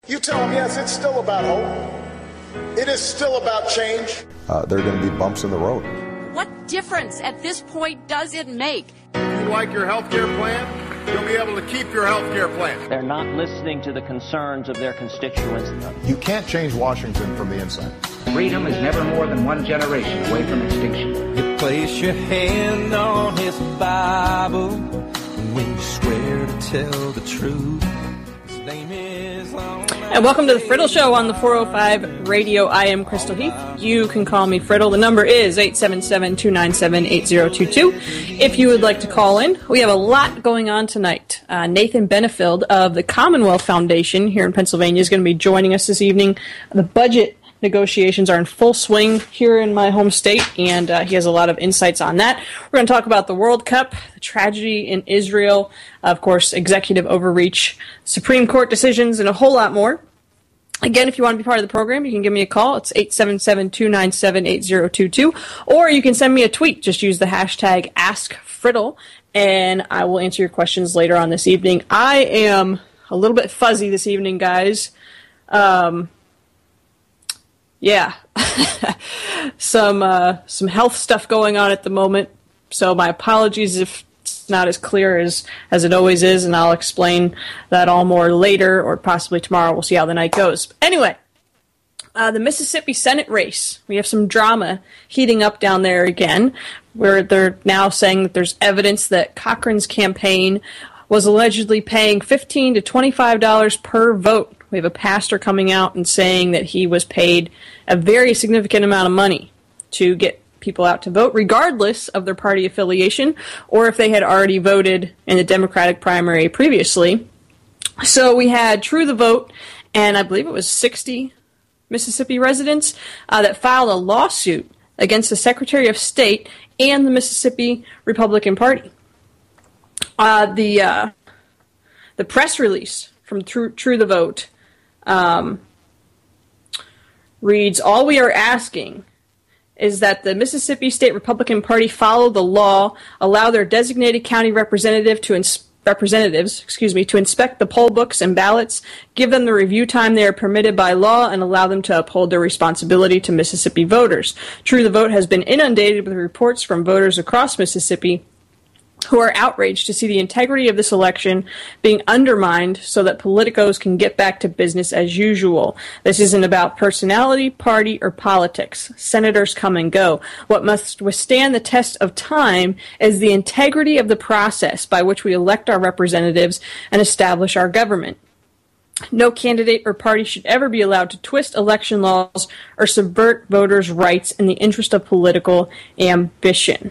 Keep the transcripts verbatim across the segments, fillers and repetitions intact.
You tell them, yes, it's still about hope. It is still about change. Uh, there are going to be bumps in the road. What difference at this point does it make? If you like your health care plan, you'll be able to keep your health care plan. They're not listening to the concerns of their constituents. You can't change Washington from the inside. Freedom is never more than one generation away from extinction. You place your hand on his Bible when you swear to tell the truth. His name is long. And welcome to the Friddle Show on the four oh five Radio. I am Crystal Heath. You can call me Friddle. The number is eight seven seven, two nine seven, eight zero two two. If you would like to call in, we have a lot going on tonight. Uh, Nathan Benefield of the Commonwealth Foundation here in Pennsylvania is going to be joining us this evening. The budget negotiations are in full swing here in my home state, and uh, he has a lot of insights on that. We're going to talk about the World Cup, the tragedy in Israel, of course, executive overreach, Supreme Court decisions, and a whole lot more. Again, if you want to be part of the program, you can give me a call. It's eight seven seven, two nine seven, eight zero two two, or you can send me a tweet. Just use the hashtag AskFriddle, and I will answer your questions later on this evening. I am a little bit fuzzy this evening, guys. Um... Yeah, some uh, some health stuff going on at the moment, so my apologies if it's not as clear as, as it always is, and I'll explain that all more later, or possibly tomorrow. We'll see how the night goes. Anyway, uh, the Mississippi Senate race. We have some drama heating up down there again, where they're now saying that there's evidence that Cochran's campaign was allegedly paying fifteen to twenty-five dollars per vote. We have a pastor coming out and saying that he was paid a very significant amount of money to get people out to vote, regardless of their party affiliation, or if they had already voted in the Democratic primary previously. So we had True the Vote, and I believe it was sixty Mississippi residents uh, that filed a lawsuit against the Secretary of State and the Mississippi Republican Party. Uh, the uh, the press release from True, True the Vote um, reads, "All we are asking is that the Mississippi State Republican Party follow the law, allow their designated county representative to ins- representatives, excuse me, to inspect the poll books and ballots, give them the review time they are permitted by law, and allow them to uphold their responsibility to Mississippi voters. True the Vote has been inundated with reports from voters across Mississippi who are outraged to see the integrity of this election being undermined so that politicos can get back to business as usual. This isn't about personality, party, or politics. Senators come and go. What must withstand the test of time is the integrity of the process by which we elect our representatives and establish our government. No candidate or party should ever be allowed to twist election laws or subvert voters' rights in the interest of political ambition."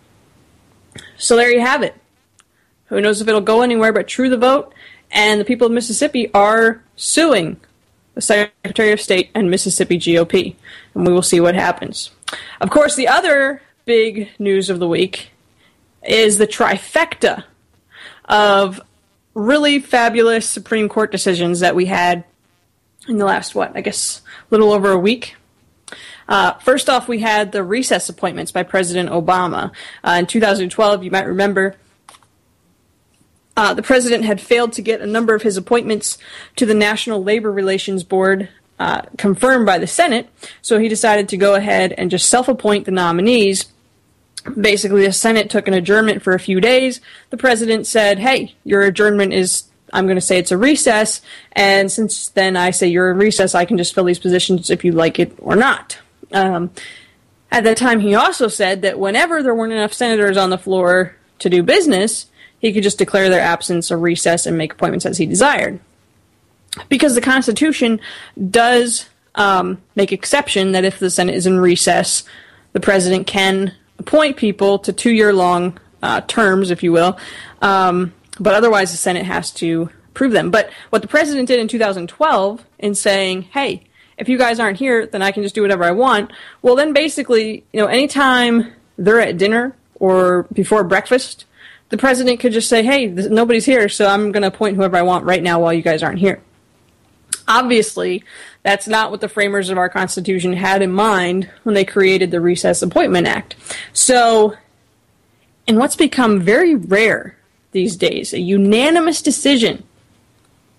So there you have it. Who knows if it'll go anywhere, but True the Vote and the people of Mississippi are suing the Secretary of State and Mississippi G O P, and we will see what happens. Of course, the other big news of the week is the trifecta of really fabulous Supreme Court decisions that we had in the last, what, I guess, a little over a week. Uh, first off, we had the recess appointments by President Obama. Uh, in two thousand twelve, you might remember, uh, the president had failed to get a number of his appointments to the National Labor Relations Board uh, confirmed by the Senate, so he decided to go ahead and just self-appoint the nominees. Basically, the Senate took an adjournment for a few days. The president said, hey, your adjournment is, I'm going to say it's a recess, and since then I say you're in recess, I can just fill these positions if you like it or not. Um, at that time, he also said that whenever there weren't enough senators on the floor to do business, he could just declare their absence a recess and make appointments as he desired. Because the Constitution does um, make exception that if the Senate is in recess, the president can appoint people to two-year-long uh, terms, if you will, um, but otherwise the Senate has to approve them. But what the president did in two thousand twelve in saying, hey, if you guys aren't here, then I can just do whatever I want. Well, then basically, you know, anytime they're at dinner or before breakfast, the president could just say, hey, th- nobody's here, so I'm going to appoint whoever I want right now while you guys aren't here. Obviously, that's not what the framers of our Constitution had in mind when they created the Recess Appointment Act. So, in what's become very rare these days, a unanimous decision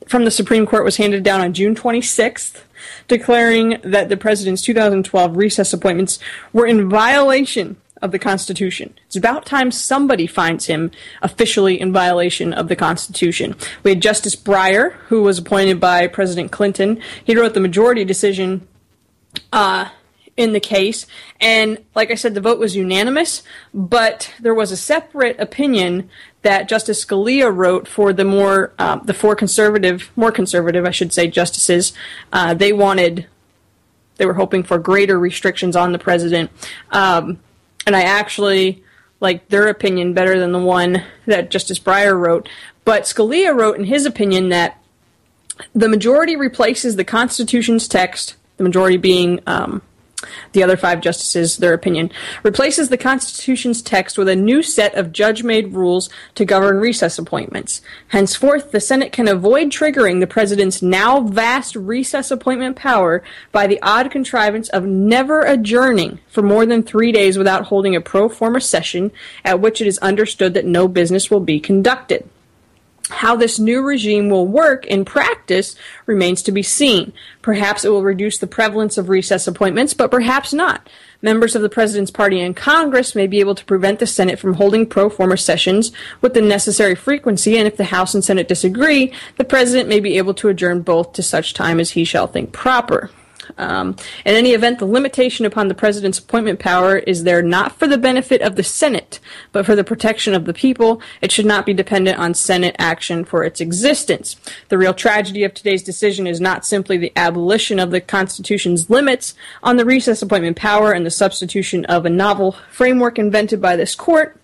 from the Supreme Court was handed down on June twenty-sixth, declaring that the president's two thousand twelve recess appointments were in violation of the Constitution. It's about time somebody finds him officially in violation of the Constitution. We had Justice Breyer, who was appointed by President Clinton. He wrote the majority decision uh, in the case, and like I said, the vote was unanimous, but there was a separate opinion that Justice Scalia wrote for the more, uh, the four conservative, more conservative, I should say, justices. Uh, they wanted, they were hoping for greater restrictions on the president. Um, and I actually like their opinion better than the one that Justice Breyer wrote. But Scalia wrote in his opinion that the majority replaces the Constitution's text, the majority being um, the other five justices, their opinion, replaces the Constitution's text with a new set of judge-made rules to govern recess appointments. Henceforth, the Senate can avoid triggering the president's now vast recess appointment power by the odd contrivance of never adjourning for more than three days without holding a pro forma session at which it is understood that no business will be conducted. How this new regime will work in practice remains to be seen. Perhaps it will reduce the prevalence of recess appointments, but perhaps not. Members of the President's party in Congress may be able to prevent the Senate from holding pro forma sessions with the necessary frequency, and if the House and Senate disagree, the President may be able to adjourn both to such time as he shall think proper. Um, in any event, the limitation upon the President's appointment power is there not for the benefit of the Senate, but for the protection of the people. It should not be dependent on Senate action for its existence. The real tragedy of today's decision is not simply the abolition of the Constitution's limits on the recess appointment power and the substitution of a novel framework invented by this court.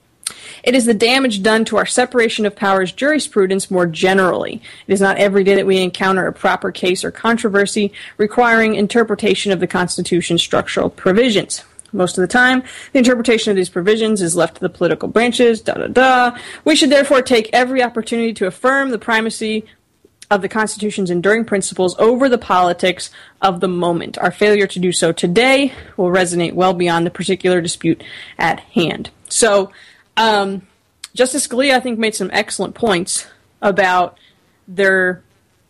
It is the damage done to our separation of powers jurisprudence more generally. It is not every day that we encounter a proper case or controversy requiring interpretation of the Constitution's structural provisions. Most of the time, the interpretation of these provisions is left to the political branches, da-da-da. We should therefore take every opportunity to affirm the primacy of the Constitution's enduring principles over the politics of the moment. Our failure to do so today will resonate well beyond the particular dispute at hand. So, Um, Justice Scalia, I think, made some excellent points about their,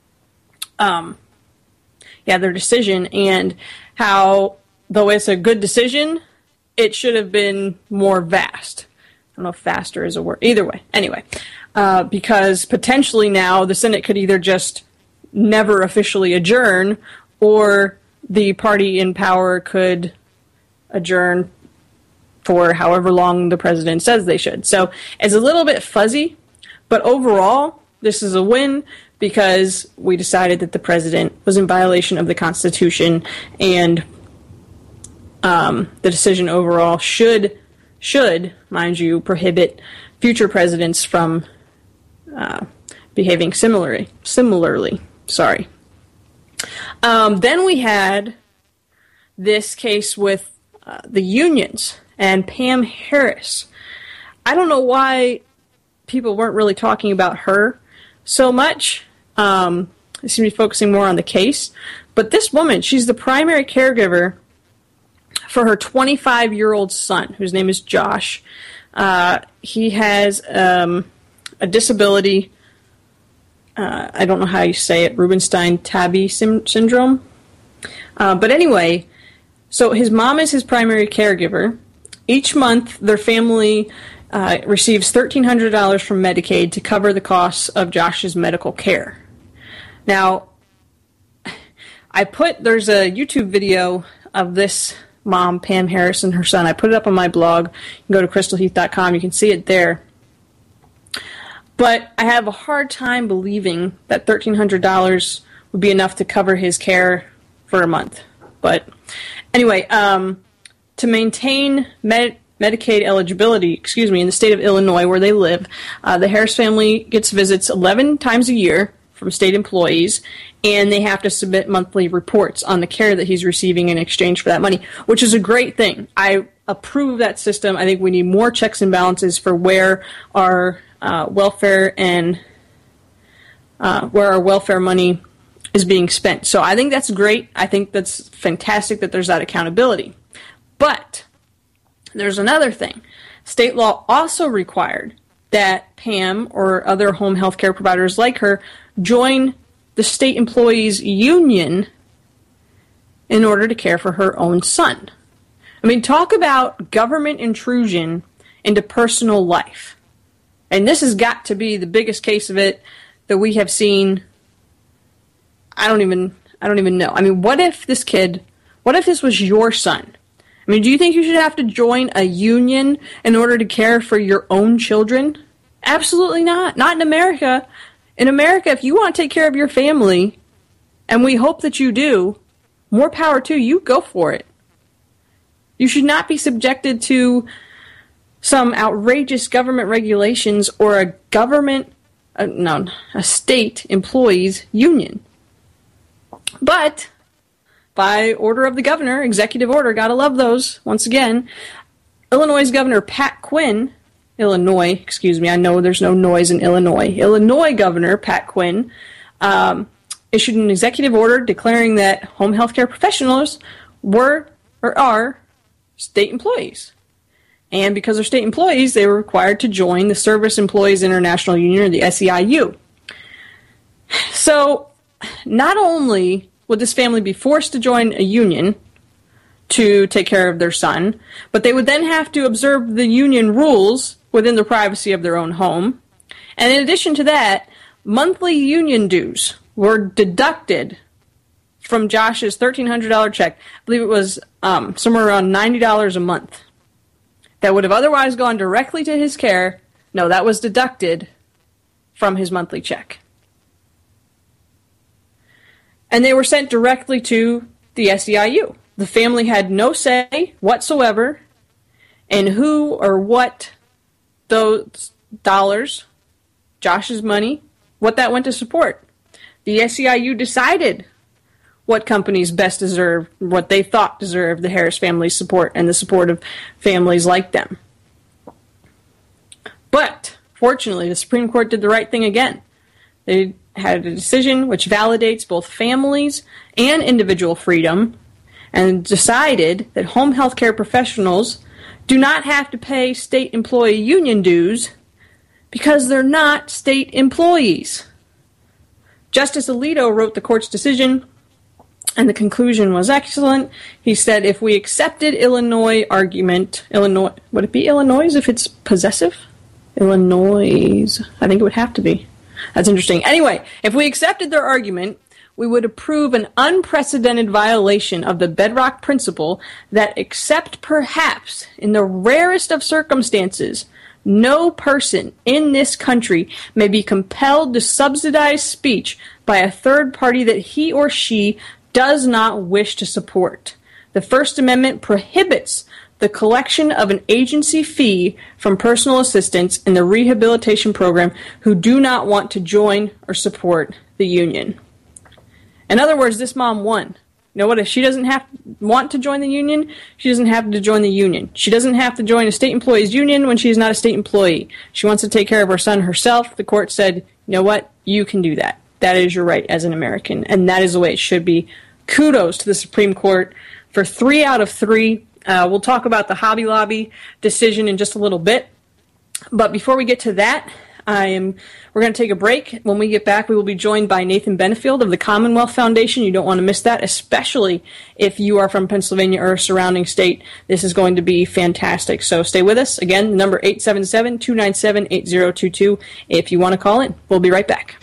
um, yeah, their decision and how, though it's a good decision, it should have been more vast. I don't know if faster is a word. Either way, anyway, uh, because potentially now the Senate could either just never officially adjourn, or the party in power could adjourn for however long the president says they should. So it's a little bit fuzzy, but overall, this is a win because we decided that the president was in violation of the Constitution, and um, the decision overall should, should, mind you, prohibit future presidents from uh, behaving similarly. Similarly, sorry. Um, then we had this case with uh, the unions and Pam Harris. I don't know why people weren't really talking about her so much. Um, they seem to be focusing more on the case. But this woman, she's the primary caregiver for her twenty-five-year-old son, whose name is Josh. Uh, he has um, a disability. Uh, I don't know how you say it, Rubinstein-Tabby sim- syndrome. Uh, but anyway, so his mom is his primary caregiver. Each month, their family uh, receives thirteen hundred dollars from Medicaid to cover the costs of Josh's medical care. Now, I put, there's a YouTube video of this mom, Pam Harris, and her son. I put it up on my blog. You can go to crystal heath dot com. You can see it there. But I have a hard time believing that thirteen hundred dollars would be enough to cover his care for a month. But anyway, um... to maintain med- Medicaid eligibility, excuse me, in the state of Illinois where they live, uh, the Harris family gets visits eleven times a year from state employees, and they have to submit monthly reports on the care that he's receiving in exchange for that money, which is a great thing. I approve of that system. I think we need more checks and balances for where our uh, welfare and uh, where our welfare money is being spent. So I think that's great. I think that's fantastic that there's that accountability. But there's another thing. State law also required that Pam or other home health care providers like her join the state employees union in order to care for her own son. I mean, talk about government intrusion into personal life. And this has got to be the biggest case of it that we have seen. I don't even, I don't even know. I mean, what if this kid, what if this was your son? I mean, do you think you should have to join a union in order to care for your own children? Absolutely not. Not in America. In America, if you want to take care of your family, and we hope that you do, more power to you, go for it. You should not be subjected to some outrageous government regulations or a government, uh, no, a state employees union. But by order of the governor, executive order, gotta love those, once again, Illinois Governor Pat Quinn, Illinois, excuse me, I know there's no noise in Illinois, Illinois Governor Pat Quinn um, issued an executive order declaring that home health care professionals were or are state employees. And because they're state employees, they were required to join the Service Employees International Union, or the S E I U. So, not only would this family be forced to join a union to take care of their son, but they would then have to observe the union rules within the privacy of their own home. And in addition to that, monthly union dues were deducted from Josh's thirteen hundred dollars check. I believe it was um, somewhere around ninety dollars a month. That would have otherwise gone directly to his care. No, that was deducted from his monthly check. And they were sent directly to the S E I U. The family had no say whatsoever in who or what those dollars, Josh's money, what that went to support. The S E I U decided what companies best deserved, what they thought deserved the Harris family's support and the support of families like them. But, fortunately, the Supreme Court did the right thing again. They had a decision which validates both families and individual freedom and decided that home health care professionals do not have to pay state employee union dues because they're not state employees. Justice Alito wrote the court's decision, and the conclusion was excellent. He said if we accepted Illinois argument, Illinois, would it be Illinois if it's possessive? Illinois, I think it would have to be. That's interesting. Anyway, if we accepted their argument, we would approve an unprecedented violation of the bedrock principle that except perhaps in the rarest of circumstances, no person in this country may be compelled to subsidize speech by a third party that he or she does not wish to support. The First Amendment prohibits the collection of an agency fee from personal assistants in the rehabilitation program who do not want to join or support the union. In other words, this mom won. You know what? If she doesn't have want to join the union, she doesn't have to join the union. She doesn't have to join a state employees union when she is not a state employee. She wants to take care of her son herself. The court said, you know what? You can do that. That is your right as an American, and that is the way it should be. Kudos to the Supreme Court for three out of three. Uh, we'll talk about the Hobby Lobby decision in just a little bit. But before we get to that, I am. We're going to take a break. When we get back, we will be joined by Nathan Benefield of the Commonwealth Foundation. You don't want to miss that, especially if you are from Pennsylvania or a surrounding state. This is going to be fantastic. So stay with us. Again, number eight seven seven, two nine seven, eight zero two two if you want to call in. We'll be right back.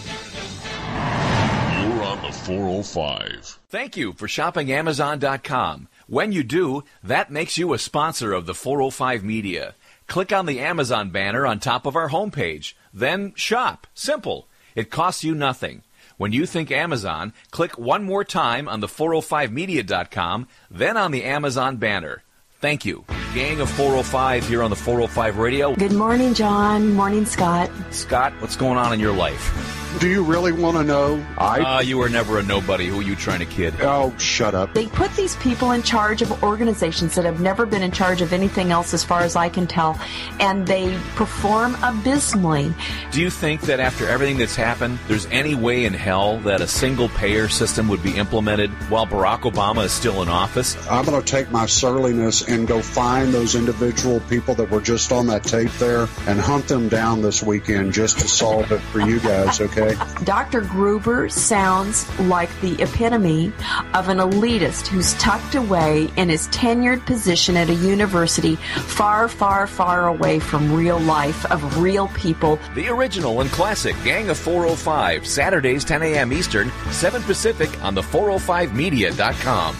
You're on the four oh five. Thank you for shopping Amazon dot com. When you do, that makes you a sponsor of the four oh five Media. Click on the Amazon banner on top of our homepage. Then shop. Simple. It costs you nothing. When you think Amazon, click one more time on the four oh five media dot com, then on the Amazon banner. Thank you. Gang of four oh five here on the four oh five Radio. Good morning, John. Morning, Scott. Scott, what's going on in your life? Do you really want to know? I. Uh, you were never a nobody. Who are you trying to kid? Oh, shut up. They put these people in charge of organizations that have never been in charge of anything else as far as I can tell, and they perform abysmally. Do you think that after everything that's happened, there's any way in hell that a single-payer system would be implemented while Barack Obama is still in office? I'm going to take my surliness and go find find those individual people that were just on that tape there and hunt them down this weekend just to solve it for you guys, okay? Doctor Gruber sounds like the epitome of an elitist who's tucked away in his tenured position at a university far, far, far away from real life of real people. The original and classic Gang of four oh five, Saturdays ten a.m. Eastern, seven Pacific on the four oh five media dot com.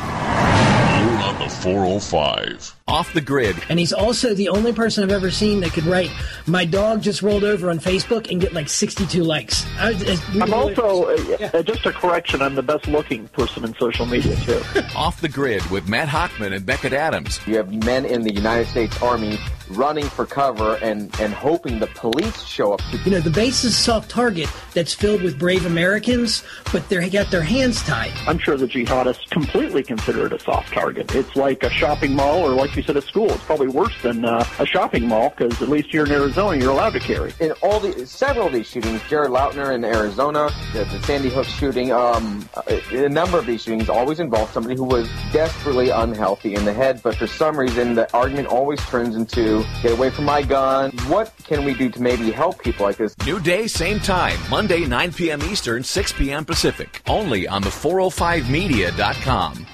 On the four oh five. Off the Grid. And he's also the only person I've ever seen that could write, "My dog just rolled over" on Facebook and get like sixty-two likes. I, I, I'm also, uh, yeah. uh, just a correction, I'm the best looking person in social media, too. Off the Grid with Matt Hochman and Beckett Adams. You have men in the United States Army running for cover and, and hoping the police show up. You know, the base is a soft target that's filled with brave Americans, but they got their hands tied. I'm sure the jihadists completely consider it a soft target. It's like a shopping mall, or like you said, a school. It's probably worse than uh, a shopping mall, because at least here in Arizona, you're allowed to carry. In all the several of these shootings, Jared Lautner in Arizona, the, the Sandy Hook shooting, um, a, a number of these shootings always involved somebody who was desperately unhealthy in the head, but for some reason, the argument always turns into, get away from my gun. What can we do to maybe help people like this? New day, same time. Monday, nine p.m. Eastern, six p.m. Pacific. Only on the four oh five media dot com.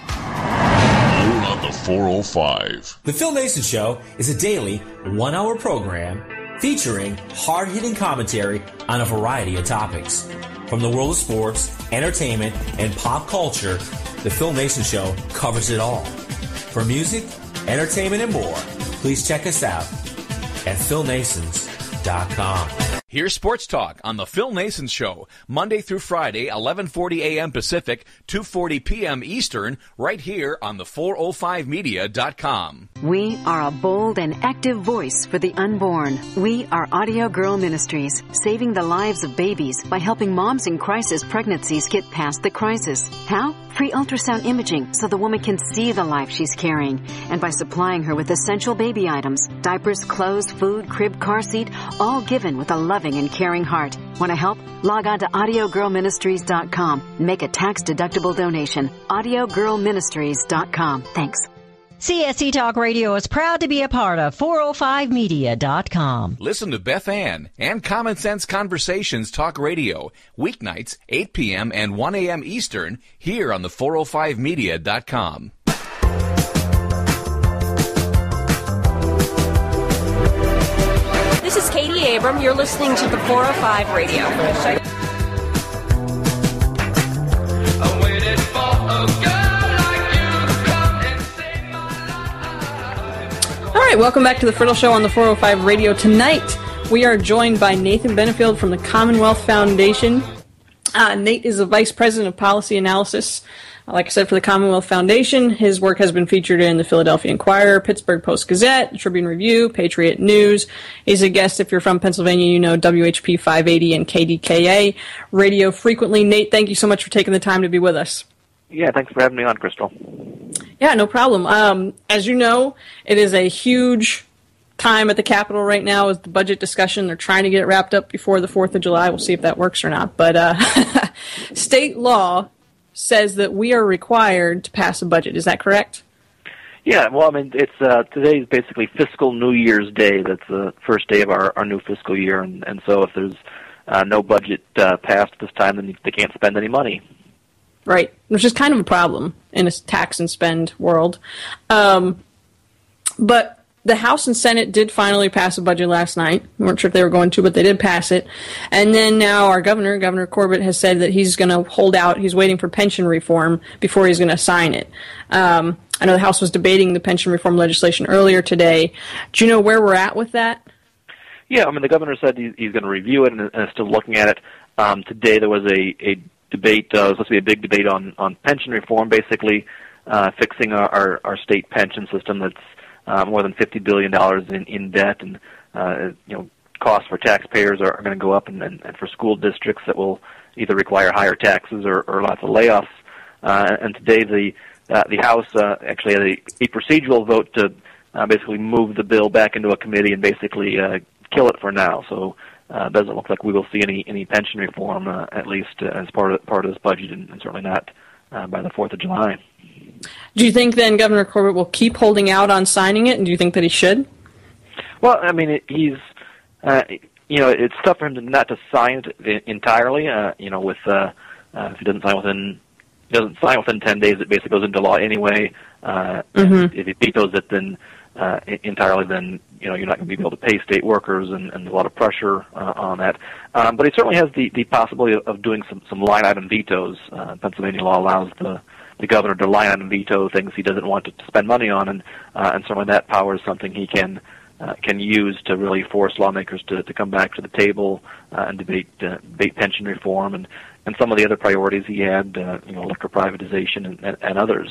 On the four oh five. The Phil Mason Show is a daily, one-hour program featuring hard-hitting commentary on a variety of topics. From the world of sports, entertainment, and pop culture, The Phil Mason Show covers it all. For music, entertainment, and more, please check us out at phil nasons dot com. Here's Sports Talk on the Phil Nason Show, Monday through Friday, eleven forty a.m. Pacific, two forty p.m. Eastern, right here on the four oh five media dot com. We are a bold and active voice for the unborn. We are Audio Girl Ministries, saving the lives of babies by helping moms in crisis pregnancies get past the crisis. How? Free ultrasound imaging so the woman can see the life she's carrying, and by supplying her with essential baby items, diapers, clothes, food, crib, car seat, all given with a loving and caring heart. Want to help? Log on to audio girl ministries dot com. Make a tax-deductible donation. audio girl ministries dot com. Thanks. C S C Talk Radio is proud to be a part of four oh five media dot com. Listen to Beth Ann and Common Sense Conversations Talk Radio, weeknights, eight p.m. and one a.m. Eastern, here on the four oh five media dot com. This is Katie Abram. You're listening to the four oh five Radio. I waited for a girl like you to come and save my life. All right, welcome back to the Friddle Show on the four oh five Radio. Tonight, we are joined by Nathan Benefield from the Commonwealth Foundation. Uh, Nate is the Vice President of Policy Analysis. Like I said, for the Commonwealth Foundation, his work has been featured in the Philadelphia Inquirer, Pittsburgh Post-Gazette, Tribune Review, Patriot News. He's a guest, if you're from Pennsylvania, you know W H P five eighty and K D K A radio frequently. Nate, thank you so much for taking the time to be with us. Yeah, thanks for having me on, Crystal. Yeah, no problem. Um, as you know, it is a huge time at the Capitol right now is the budget discussion. They're trying to get it wrapped up before the fourth of July. We'll see if that works or not. But uh, state law says that we are required to pass a budget. Is that correct? Yeah, well, I mean, it's uh, today is basically fiscal New Year's Day. That's the first day of our, our new fiscal year, and, and so if there's uh, no budget uh, passed this time, then they can't spend any money. Right, which is kind of a problem in a tax and spend world. Um, but the House and Senate did finally pass a budget last night. We weren't sure if they were going to, but they did pass it. And then now our governor, Governor Corbett, has said that he's going to hold out. He's waiting for pension reform before he's going to sign it. Um, I know the House was debating the pension reform legislation earlier today. Do you know where we're at with that? Yeah, I mean, the governor said he's, he's going to review it and, and is still looking at it. Um, today there was a, a debate, uh, it was supposed to be a big debate on, on pension reform, basically uh, fixing our, our, our state pension system that's Uh, more than fifty billion dollars in, in debt, and uh, you know, costs for taxpayers are, are going to go up, and, and, and for school districts that will either require higher taxes or, or lots of layoffs. Uh, and today the uh, the House uh, actually had a, a procedural vote to uh, basically move the bill back into a committee and basically uh, kill it for now. So uh, it doesn't look like we will see any, any pension reform, uh, at least uh, as part of part of this budget, and, and certainly not uh, by the fourth of July. Do you think then Governor Corbett will keep holding out on signing it, and do you think that he should? Well, I mean, it, he's, uh, you know, it's tough for him to not to sign it entirely. Uh, you know, with uh, uh, if he doesn't sign within doesn't sign within ten days, it basically goes into law anyway. Uh, mm-hmm. If he vetoes it, then uh, entirely, then you know you're not going to be able to pay state workers, and, and a lot of pressure uh, on that. Um, but he certainly has the, the possibility of, of doing some, some line item vetoes. Uh, Pennsylvania law allows the the governor to line item veto things he doesn't want to spend money on, and uh, and certainly that power is something he can. Uh, can use to really force lawmakers to, to come back to the table uh, and debate uh, debate pension reform and, and some of the other priorities he had, uh, you know, liquor privatization and, and, and others.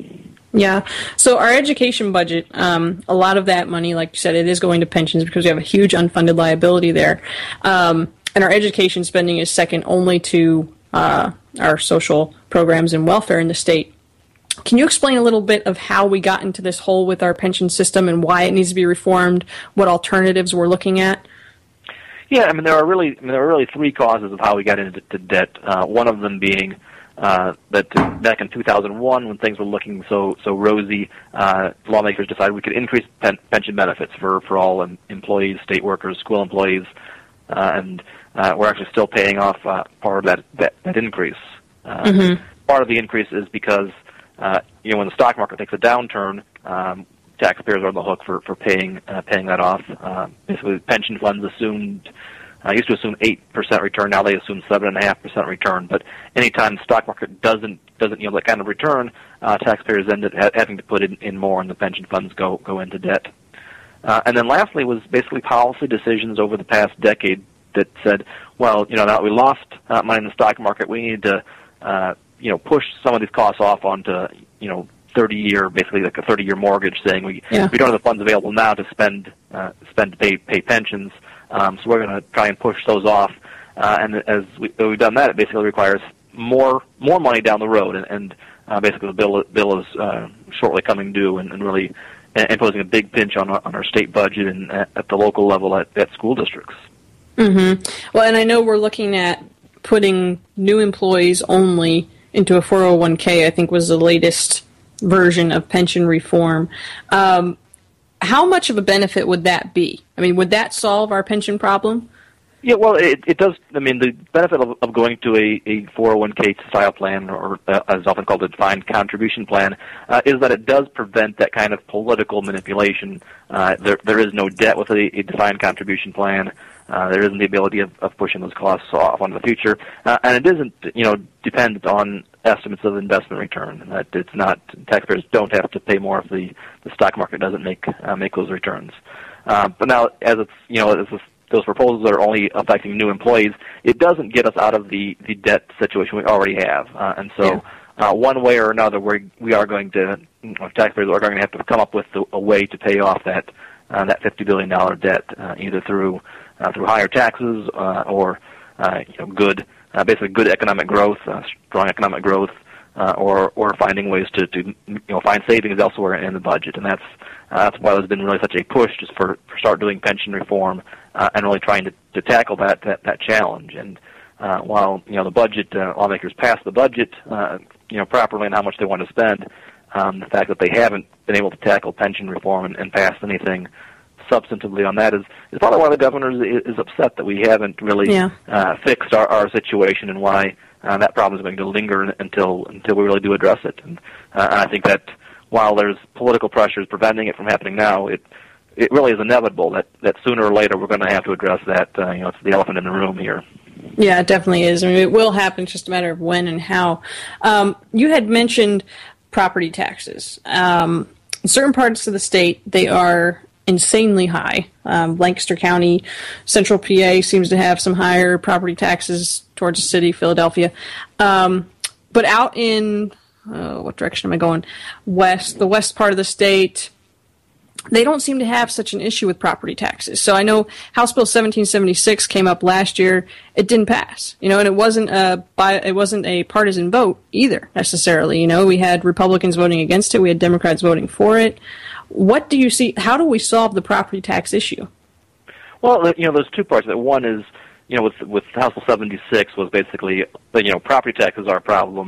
Yeah. So our education budget, um, a lot of that money, like you said, it is going to pensions because we have a huge unfunded liability there. Um, and our education spending is second only to uh, our social programs and welfare in the state. Can you explain a little bit of how we got into this hole with our pension system and why it needs to be reformed, what alternatives we're looking at? Yeah, I mean, there are really I mean, there are really three causes of how we got into to debt. Uh, one of them being uh, that back in two thousand one, when things were looking so so rosy, uh, lawmakers decided we could increase pen- pension benefits for, for all um, employees, state workers, school employees, uh, and uh, we're actually still paying off uh, part of that, that, that increase. Uh, mm-hmm. Part of the increase is because Uh, you know, when the stock market takes a downturn, um, taxpayers are on the hook for for paying uh, paying that off. Uh, basically, pension funds assumed uh, used to assume eight percent return. Now they assume seven and a half percent return. But anytime the stock market doesn't doesn't yield that kind of return, uh, taxpayers end up ha- having to put in, in more, and the pension funds go go into debt. Uh, and then lastly was basically policy decisions over the past decade that said, well, you know, now that we lost uh, money in the stock market, we need to uh, you know, push some of these costs off onto, you know, thirty-year, basically like a thirty-year mortgage, saying we yeah. we don't have the funds available now to spend uh, spend to pay pay pensions, um, so we're going to try and push those off. Uh, and as we, we've done that, it basically requires more more money down the road, and, and uh, basically the bill bill is uh, shortly coming due, and, and really imposing a big pinch on our, on our state budget and at, at the local level at, at school districts. Mm-hmm. Well, and I know we're looking at putting new employees only into a four oh one k, I think was the latest version of pension reform. Um, how much of a benefit would that be? I mean, would that solve our pension problem? Yeah, well, it, it does. I mean, the benefit of, of going to a, a four oh one k style plan, or uh, as often called a defined contribution plan, uh, is that it does prevent that kind of political manipulation. Uh, there, there is no debt with a, a defined contribution plan. Uh, there isn't the ability of, of pushing those costs off onto the future, uh, and it isn't, you know, dependent on estimates of investment return. That it's not taxpayers don't have to pay more if the, the stock market doesn't make uh, make those returns. Uh, but now, as it's you know, as those proposals are only affecting new employees, it doesn't get us out of the, the debt situation we already have, uh, and so. Yeah. Uh, one way or another, we we are going to, you know, taxpayers are going to have to come up with a, a way to pay off that uh, that fifty billion dollars debt, uh, either through uh, through higher taxes uh, or uh, you know good, uh, basically good economic growth, uh, strong economic growth, uh, or or finding ways to, to you know find savings elsewhere in the budget, and that's uh, that's why there's been really such a push just for, for start doing pension reform uh, and really trying to, to tackle that, that that challenge. And uh, while you know the budget uh, lawmakers pass the budget. Uh, you know, properly and how much they want to spend, um, the fact that they haven't been able to tackle pension reform and, and pass anything substantively on that is, is probably why the governor is, is upset that we haven't really yeah. uh, fixed our, our situation, and why uh, that problem is going to linger until until we really do address it. And, uh, and I think that while there's political pressures preventing it from happening now, it it really is inevitable that, that sooner or later we're going to have to address that. Uh, you know, it's the elephant in the room here. Yeah, it definitely is. I mean, it will happen. It's just a matter of when and how. Um, you had mentioned property taxes. Um, in certain parts of the state, they are insanely high. Um, Lancaster County, Central P A seems to have some higher property taxes towards the city, Philadelphia. Um, but out in, uh, what direction am I going? West, the west part of the state, they don't seem to have such an issue with property taxes. So I know House Bill seventeen seventy-six came up last year. It didn't pass, you know, and it wasn't a by, it wasn't a partisan vote either necessarily. You know, we had Republicans voting against it. We had Democrats voting for it. What do you see? How do we solve the property tax issue? Well, you know, there's two parts. That one is, you know, with with House Bill seventy-six was basically, you know, property taxes are a problem.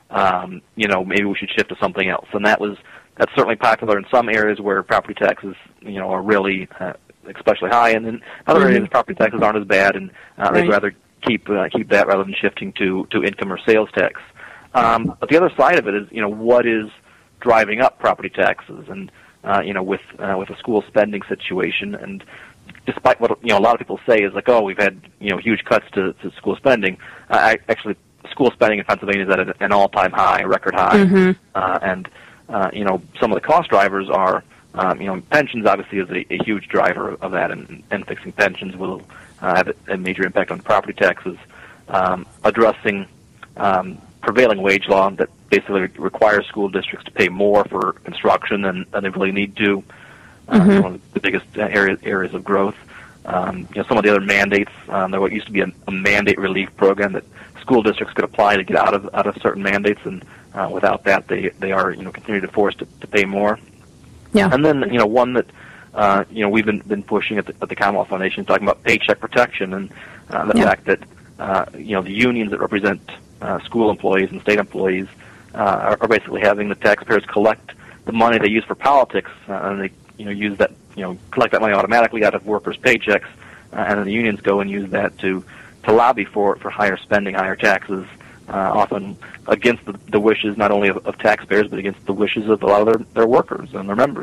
um, you know, maybe we should shift to something else. And that was that's certainly popular in some areas where property taxes, you know, are really uh, especially high, and in other mm-hmm. areas property taxes aren't as bad, and uh, right. they'd rather keep uh, keep that rather than shifting to to income or sales tax. Um, but the other side of it is, you know, what is driving up property taxes, and uh, you know, with uh, with a school spending situation, and despite what you know a lot of people say is like, oh, we've had you know huge cuts to, to school spending. Uh, I, actually, school spending in Pennsylvania is at an all-time high, a record high, mm-hmm. uh, and uh, you know some of the cost drivers are um, you know pensions obviously is a, a huge driver of that, and, and fixing pensions will uh, have a major impact on property taxes. Um, addressing um, prevailing wage law that basically requires school districts to pay more for construction than, than they really need to. Uh, mm-hmm. One of the biggest areas areas of growth. Um, you know, some of the other mandates. Um, there used to be a, a mandate relief program that school districts could apply to get out of out of certain mandates, and uh, without that, they they are you know continuing to force to, to pay more. Yeah. And then you know one that uh, you know we've been been pushing at the, at the Commonwealth Foundation, talking about paycheck protection, and uh, the yeah. fact that uh, you know the unions that represent uh, school employees and state employees uh, are, are basically having the taxpayers collect the money they use for politics, uh, and they you know use that you know collect that money automatically out of workers' paychecks, uh, and then the unions go and use that to to lobby for for higher spending, higher taxes, uh, often against the, the wishes not only of, of taxpayers but against the wishes of a lot of their, their workers and their members.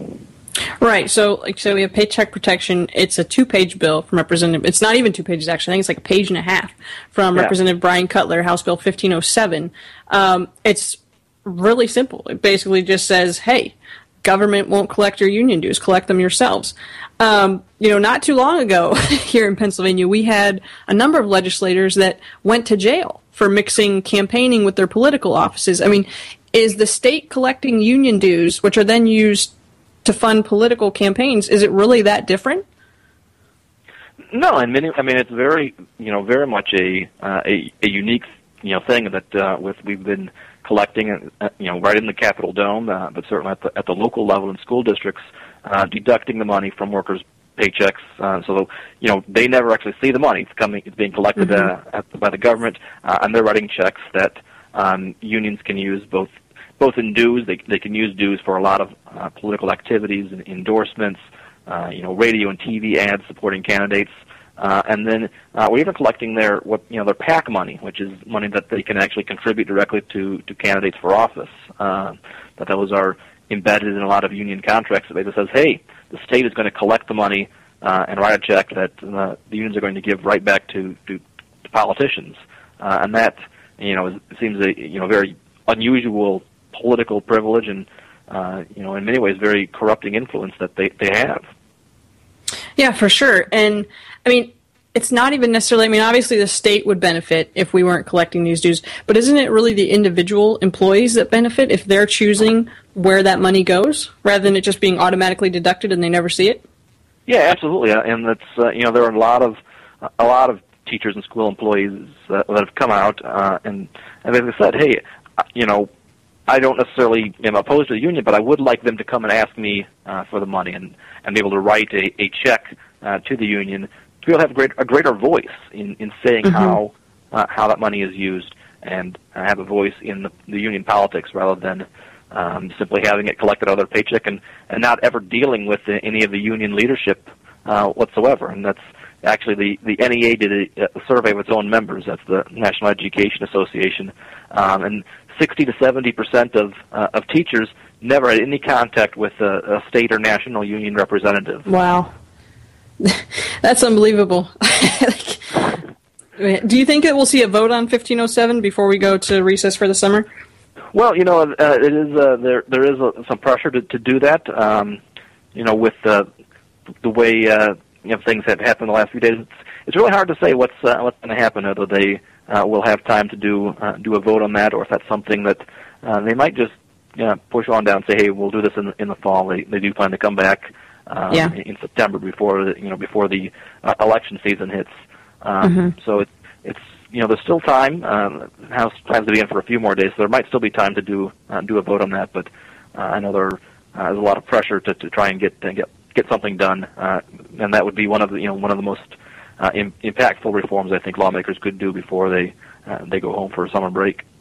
Right. So, like, so we have paycheck protection. It's a two-page bill from Representative. It's not even two pages actually. I think it's like a page and a half from yeah. Representative Brian Cutler, House Bill fifteen oh seven. Um, it's really simple. It basically just says, "Hey, government won't collect your union dues. Collect them yourselves." Um, you know, not too long ago here in Pennsylvania, we had a number of legislators that went to jail for mixing campaigning with their political offices. I mean, is the state collecting union dues, which are then used to fund political campaigns, is it really that different? No, and many, I mean, it's very, you know, very much a uh, a, a unique, you know, thing that uh, with we've been collecting, uh, you know, right in the Capitol Dome, uh, but certainly at the at the local level in school districts, uh, deducting the money from workers' paychecks, uh, so you know they never actually see the money. It's coming, it's being collected mm-hmm. uh, at, by the government, uh, and they're writing checks that um, unions can use both. Both in dues, they they can use dues for a lot of uh, political activities and endorsements, uh, you know, radio and T V ads supporting candidates, uh, and then uh, we're even collecting their what you know their PAC money, which is money that they can actually contribute directly to, to candidates for office. Uh, that those are embedded in a lot of union contracts. That basically says, hey, the state is going to collect the money uh, and write a check that uh, the unions are going to give right back to to, to politicians, uh, and that you know is, seems a you know very unusual political privilege and, uh, you know, in many ways very corrupting influence that they, they have. Yeah, for sure. And, I mean, it's not even necessarily, I mean, obviously the state would benefit if we weren't collecting these dues, but isn't it really the individual employees that benefit if they're choosing where that money goes, rather than it just being automatically deducted and they never see it? Yeah, absolutely. And that's, uh, you know, there are a lot of, a lot of teachers and school employees uh, that have come out uh, and, and they've said, hey, you know, I don't necessarily am opposed to the union, but I would like them to come and ask me uh, for the money and, and be able to write a, a check uh, to the union to be able to have a, great, a greater voice in, in saying mm-hmm. how uh, how that money is used and uh, have a voice in the, the union politics rather than um, simply having it collected out of their paycheck and, and not ever dealing with the, any of the union leadership uh, whatsoever. And that's actually the, the N E A did a, a survey of its own members. That's the National Education Association. Um, and sixty to seventy percent of uh, of teachers never had any contact with a, a state or national union representative. Wow, that's unbelievable. Do you think that we'll see a vote on fifteen oh seven before we go to recess for the summer? Well, you know, uh, it is uh, there. There is uh, some pressure to, to do that. Um, you know, with uh, the way uh, you know things have happened the last few days, it's, it's really hard to say what's uh, what's going to happen. Whether they Uh, we'll have time to do uh, do a vote on that, or if that's something that uh, they might just you know, push on down and say, "Hey, we'll do this in the, in the fall." They they do plan to come back um, yeah. in September before the, you know before the uh, election season hits. Um, mm-hmm. So it's it's you know there's still time. Um, House plans to be in for a few more days, so there might still be time to do uh, do a vote on that. But uh, I know there uh, there's a lot of pressure to, to try and get uh, get get something done, uh, and that would be one of the you know one of the most Uh, im- impactful reforms I think lawmakers could do before they uh, they go home for a summer break.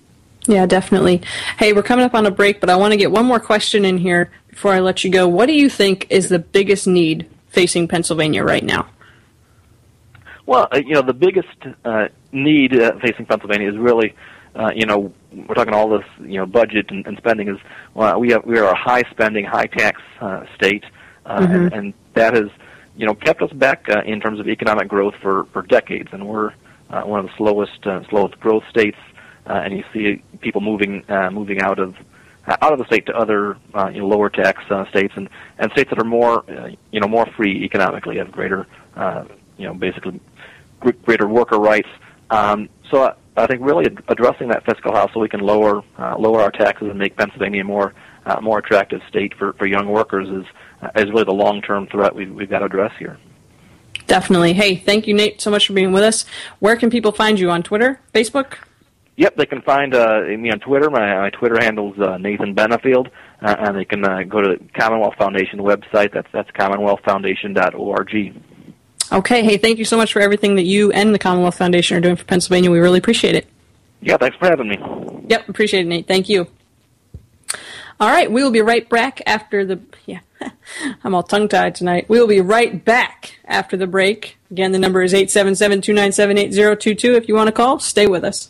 Yeah, definitely. Hey, we're coming up on a break, but I want to get one more question in here before I let you go. What do you think is the biggest need facing Pennsylvania right now? Well, uh, you know, the biggest uh, need uh, facing Pennsylvania is really, uh, you know, we're talking all this, you know, budget and, and spending is, well, we have we are a high spending, high tax uh, state, uh, mm-hmm. and, and that has, you know, kept us back uh, in terms of economic growth for, for decades, and we're uh, one of the slowest uh, slowest growth states, uh, and you see people moving uh, moving out of uh, out of the state to other uh, you know, lower tax uh, states, and, and states that are more uh, you know more free economically, have greater uh, you know basically greater worker rights. Um, so I, I think really ad- addressing that fiscal house so we can lower uh, lower our taxes and make Pennsylvania a more uh, more attractive state for, for young workers is uh, is really the long term threat we've, we've got to address here. Definitely. Hey, thank you, Nate, so much for being with us. Where can people find you, on Twitter, Facebook? Yep, they can find uh, me on Twitter. My, my Twitter handle's uh, Nathan Benefield, uh, and they can uh, go to the Commonwealth Foundation website. That's that's commonwealth foundation dot org. Okay. Hey, thank you so much for everything that you and the Commonwealth Foundation are doing for Pennsylvania. We really appreciate it. Yeah, thanks for having me. Yep, appreciate it, Nate. Thank you. All right, we will be right back after the... Yeah, I'm all tongue-tied tonight. We will be right back after the break. Again, the number is eight seven seven, two nine seven, eight zero two two. If you want to call, stay with us.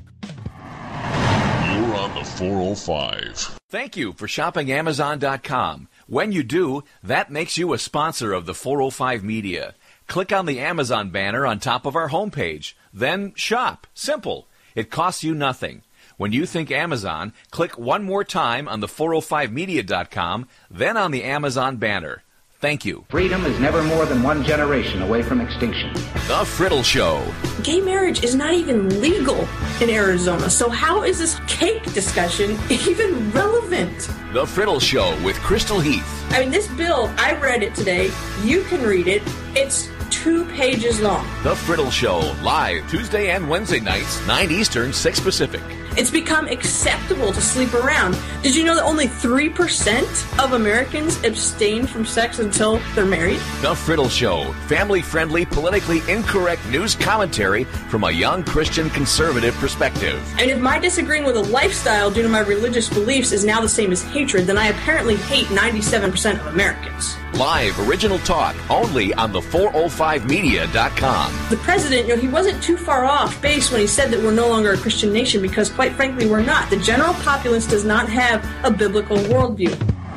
You're on the four oh five. Thank you for shopping Amazon dot com. When you do, that makes you a sponsor of the four oh five Media. Click on the Amazon banner on top of our homepage. Then shop. Simple. It costs you nothing. When you think Amazon, click one more time on the four oh five media dot com, then on the Amazon banner. Thank you. Freedom is never more than one generation away from extinction. The Friddle Show. Gay marriage is not even legal in Arizona, so how is this cake discussion even relevant? The Friddle Show with Crystal Heath. I mean, this bill, I read it today. You can read it. It's two pages long. The Friddle Show, live Tuesday and Wednesday nights, nine Eastern, six Pacific. It's become acceptable to sleep around. Did you know that only three percent of Americans abstain from sex until they're married? The Friddle Show, family-friendly, politically incorrect news commentary from a young Christian conservative perspective. And if my disagreeing with a lifestyle due to my religious beliefs is now the same as hatred, then I apparently hate ninety-seven percent of Americans. Live original talk only on the four oh five media dot com. The president, you know, he wasn't too far off base when he said that we're no longer a Christian nation because, quite frankly, we're not. The general populace does not have a biblical worldview.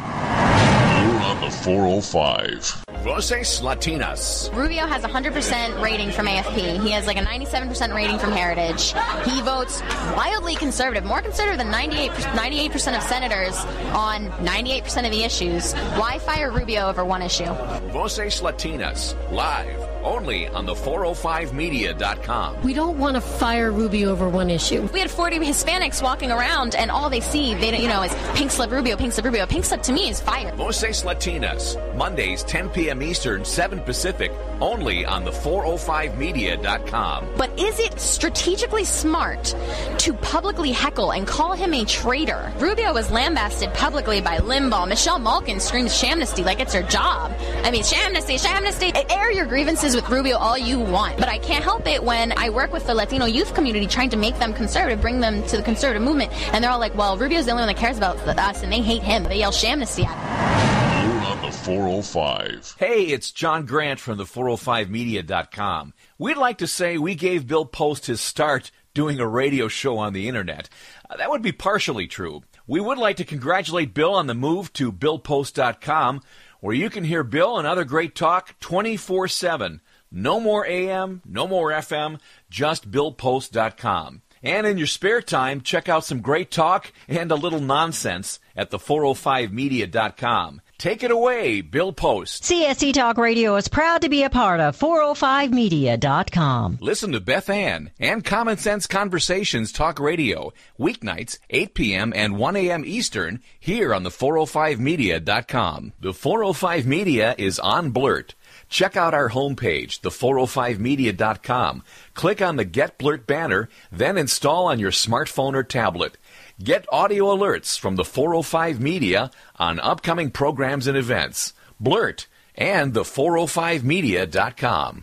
You're on the four oh five. Voces Latinas. Rubio has a one hundred percent rating from A F P. He has like a ninety-seven percent rating from Heritage. He votes wildly conservative, more conservative than ninety-eight percent of senators on ninety-eight percent of the issues. Why fire Rubio over one issue? Voces Latinas, live only on the four oh five media dot com. We don't want to fire Rubio over one issue. We had forty Hispanics walking around, and all they see, they don't, you know, is pink slip Rubio, pink slip Rubio. Pink slip to me is fire. Voces Latinas, Mondays, ten p.m. Eastern, seven Pacific, only on the four oh five media dot com. But is it strategically smart to publicly heckle and call him a traitor? Rubio was lambasted publicly by Limbaugh. Michelle Malkin screams shamnesty like it's her job. I mean, shamnesty, shamnesty. Air your grievances with Rubio all you want, but I can't help it when I work with the Latino youth community trying to make them conservative, bring them to the conservative movement, and they're all like, well, Rubio's the only one that cares about us, and they hate him. They yell shamnesty at him. You're on the four oh five. Hey, it's John Grant from the four oh five media dot com. We'd like to say we gave Bill Post his start doing a radio show on the internet. Uh, that would be partially true. We would like to congratulate Bill on the move to bill post dot com, where you can hear Bill and other great talk twenty-four seven. No more A M, no more F M, just bill post dot com. And in your spare time, check out some great talk and a little nonsense at the four oh five media dot com. Take it away, Bill Post. C S C Talk Radio is proud to be a part of four oh five media dot com. Listen to Beth Ann and Common Sense Conversations Talk Radio, weeknights, eight p.m. and one a.m. Eastern, here on the four oh five media dot com. The four oh five Media is on Blurt. Check out our homepage, the four oh five media dot com. Click on the Get Blurt banner, then install on your smartphone or tablet. Get audio alerts from the four oh five Media on upcoming programs and events. Blurt and the four oh five media dot com.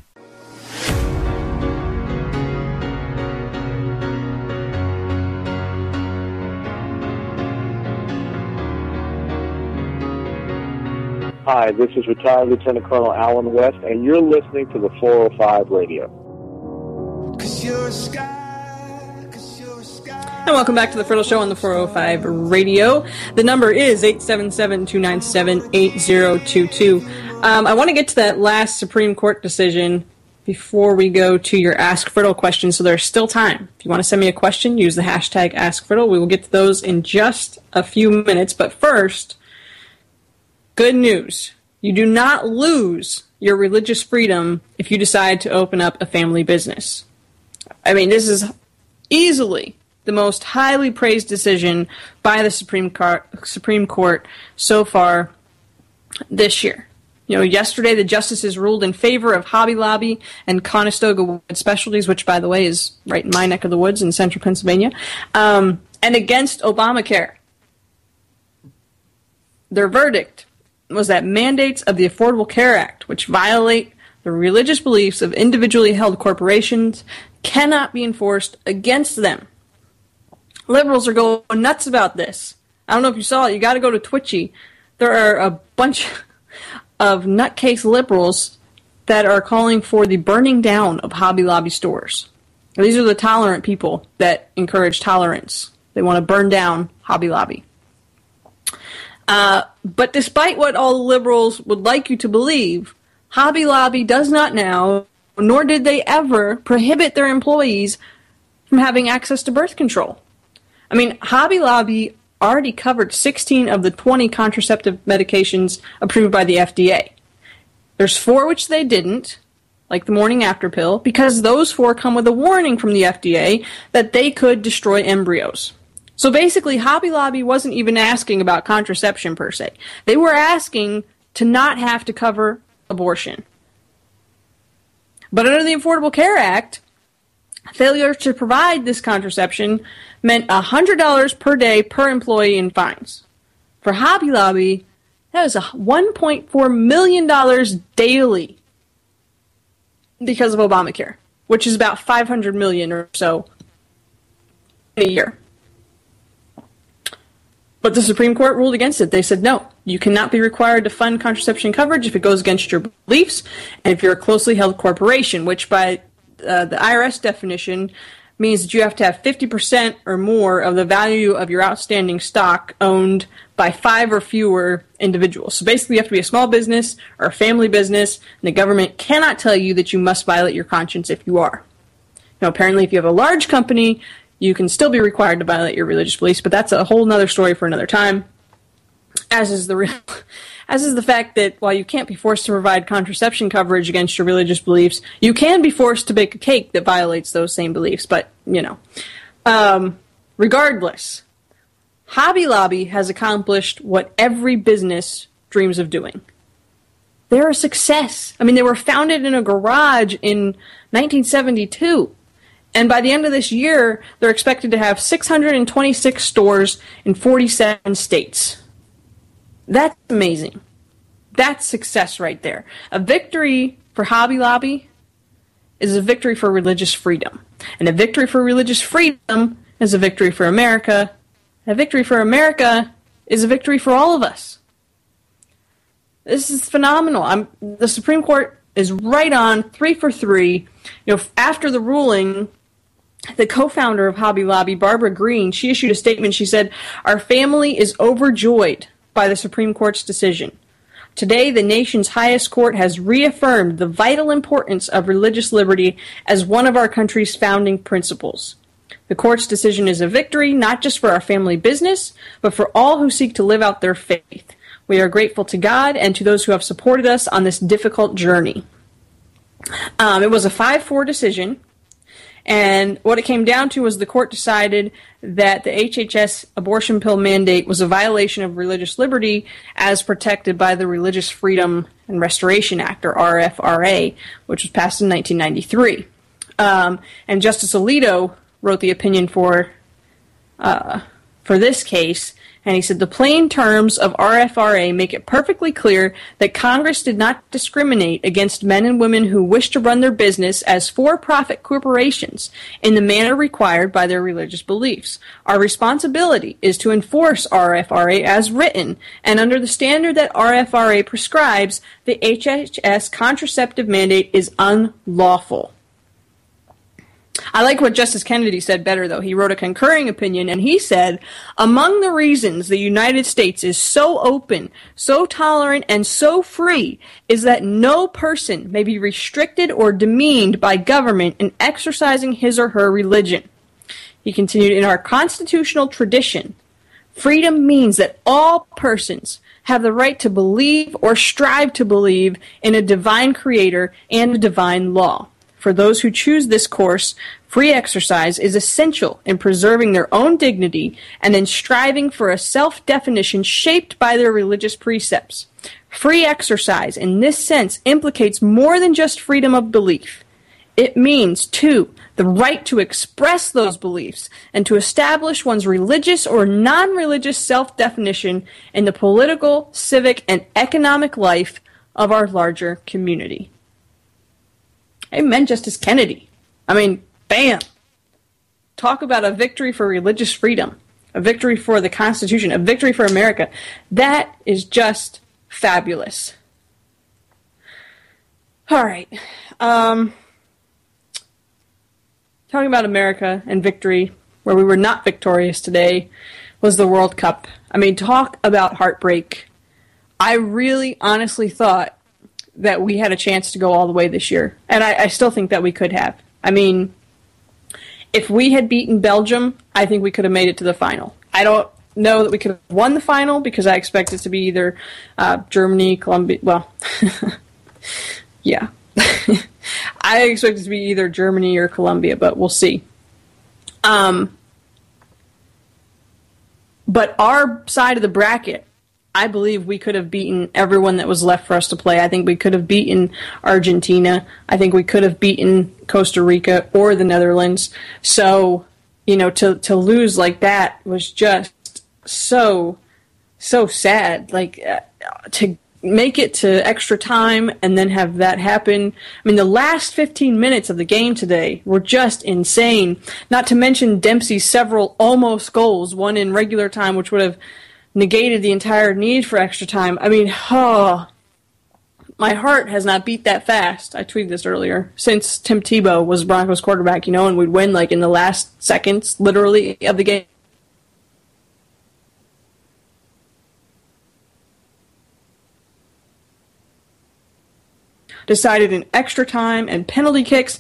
Hi, this is retired Lieutenant Colonel Alan West, and you're listening to the four oh five Radio. And welcome back to the Friddle Show on the four oh five Radio. The number is eight seven seven, two nine seven, eight zero two two. Um, I want to get to that last Supreme Court decision before we go to your Ask Friddle questions, so there's still time. If you want to send me a question, use the hashtag Ask Friddle. We will get to those in just a few minutes, but first, good news. You do not lose your religious freedom if you decide to open up a family business. I mean, this is easily the most highly praised decision by the Supreme Court, Supreme Court so far this year. You know, yesterday the justices ruled in favor of Hobby Lobby and Conestoga Wood Specialties, which, by the way, is right in my neck of the woods in central Pennsylvania, um, and against Obamacare. Their verdict was that mandates of the Affordable Care Act, which violate the religious beliefs of individually held corporations, cannot be enforced against them. Liberals are going nuts about this. I don't know if you saw it. You got to go to Twitchy. There are a bunch of nutcase liberals that are calling for the burning down of Hobby Lobby stores. Now, these are the tolerant people that encourage tolerance. They want to burn down Hobby Lobby. Uh, but despite what all the liberals would like you to believe, Hobby Lobby does not now, nor did they ever, prohibit their employees from having access to birth control. I mean, Hobby Lobby already covered sixteen of the twenty contraceptive medications approved by the F D A. There's four which they didn't, like the morning after pill, because those four come with a warning from the F D A that they could destroy embryos. So basically, Hobby Lobby wasn't even asking about contraception per se. They were asking to not have to cover abortion. But under the Affordable Care Act, failure to provide this contraception meant one hundred dollars per day per employee in fines. For Hobby Lobby, that was one point four million dollars daily because of Obamacare, which is about five hundred million dollars or so a year. But the Supreme Court ruled against it. They said, no, you cannot be required to fund contraception coverage if it goes against your beliefs and if you're a closely held corporation, which by uh, the I R S definition means that you have to have fifty percent or more of the value of your outstanding stock owned by five or fewer individuals. So basically you have to be a small business or a family business, and the government cannot tell you that you must violate your conscience if you are. Now, apparently if you have a large company, you can still be required to violate your religious beliefs, but that's a whole other story for another time. As is the real, as is the fact that while you can't be forced to provide contraception coverage against your religious beliefs, you can be forced to bake a cake that violates those same beliefs. But you know, um, regardless, Hobby Lobby has accomplished what every business dreams of doing. They're a success. I mean, they were founded in a garage in nineteen seventy-two. And by the end of this year, they're expected to have six hundred twenty-six stores in forty-seven states. That's amazing. That's success right there. A victory for Hobby Lobby is a victory for religious freedom. And a victory for religious freedom is a victory for America. A victory for America is a victory for all of us. This is phenomenal. I'm, the Supreme Court is right on, three for three. You know, after the ruling, the co-founder of Hobby Lobby, Barbara Green, she issued a statement. She said, "Our family is overjoyed by the Supreme Court's decision. Today, the nation's highest court has reaffirmed the vital importance of religious liberty as one of our country's founding principles. The court's decision is a victory, not just for our family business, but for all who seek to live out their faith. We are grateful to God and to those who have supported us on this difficult journey." Um, it was a five four decision. And what it came down to was the court decided that the H H S abortion pill mandate was a violation of religious liberty as protected by the Religious Freedom and Restoration Act, or R F R A, which was passed in nineteen ninety-three. Um, and Justice Alito wrote the opinion for uh, for this case, and he said the plain terms of R F R A make it perfectly clear that Congress did not discriminate against men and women who wish to run their business as for-profit corporations in the manner required by their religious beliefs. Our responsibility is to enforce R F R A as written, and under the standard that R F R A prescribes, the H H S contraceptive mandate is unlawful. I like what Justice Kennedy said better, though. He wrote a concurring opinion, and he said, among the reasons the United States is so open, so tolerant, and so free is that no person may be restricted or demeaned by government in exercising his or her religion. He continued, in our constitutional tradition, freedom means that all persons have the right to believe or strive to believe in a divine creator and a divine law. For those who choose this course, free exercise is essential in preserving their own dignity and in striving for a self-definition shaped by their religious precepts. Free exercise, in this sense, implicates more than just freedom of belief. It means, too, the right to express those beliefs and to establish one's religious or non-religious self-definition in the political, civic, and economic life of our larger community. Amen, Justice Kennedy. I mean, bam. Talk about a victory for religious freedom, a victory for the Constitution, a victory for America. That is just fabulous. All right. Um, talking about America and victory, where we were not victorious today, was the World Cup. I mean, talk about heartbreak. I really honestly thought that we had a chance to go all the way this year. And I, I still think that we could have. I mean, if we had beaten Belgium, I think we could have made it to the final. I don't know that we could have won the final because I expect it to be either uh, Germany, Colombia, well, yeah. I expect it to be either Germany or Colombia, but we'll see. Um, but our side of the bracket, I believe we could have beaten everyone that was left for us to play. I think we could have beaten Argentina. I think we could have beaten Costa Rica or the Netherlands. So, you know, to to lose like that was just so, so sad. Like, uh, to make it to extra time and then have that happen. I mean, the last fifteen minutes of the game today were just insane. Not to mention Dempsey's several almost goals, one in regular time, which would have negated the entire need for extra time. I mean, oh, my heart has not beat that fast. I tweeted this earlier. Since Tim Tebow was Broncos quarterback, you know, and we'd win like in the last seconds, literally, of the game. Decided in extra time and penalty kicks.